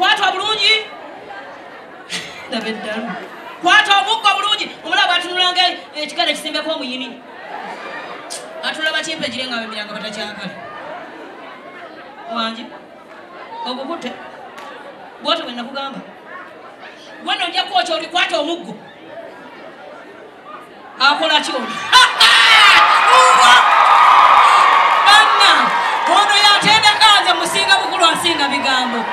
kwata bulungi nabeddalu kwata omuggo bulungi omulaba atunulanga ekikale kisimbeko omuyini atulaba kimpe girenga bemiranga batakyakale wangi ogukutte bwoto bwe nakugamba wano ojja kwokya oli kwata omuggo akola ki oli banna ono yatendekaze musinga bukulu asinga bigambo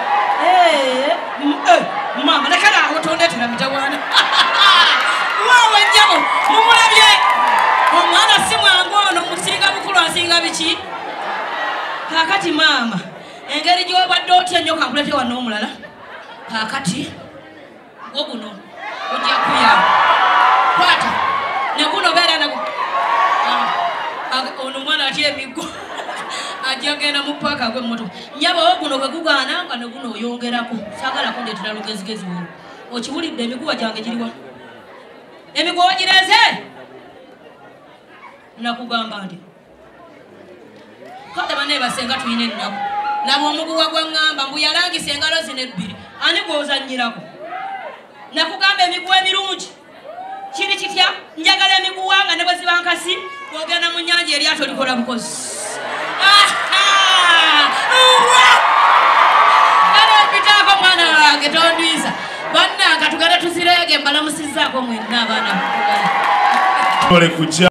mama lekera awo tondetera mitawana wawe njabo mumulabye omwana si mwangu ono musinga bukulu asinga biki kakati mama engeri gyobadde otya nnyo kankulete wano omulala kakati oguno ojja kuya kwata neguno beera nagu ono mwana atya emiggo ajja genda mu paaka gw'emmotoka nyaba oguno bwe gugaana nga neguno oyongerako saagala kundetera lugezigezi wano okiwulidde emiguwa gyange giriwa emiguwa wagireze nakugamba nti kale bane basenga tuyina ennaku laba omuguwa gwaŋŋamba mbu yalangisa engalo zino ebbiri ani gw'ozannyirako nakugamba emiguwa emirungi kiri kitya njagala emiguwa nga ne bwe ziba nkasi bw'ogenda mu nnyanja eryato likola bukozi kale mpitaako mwana wange tondwiza bannanga tugende tuzireege mbalamusizzaako mwenna abaana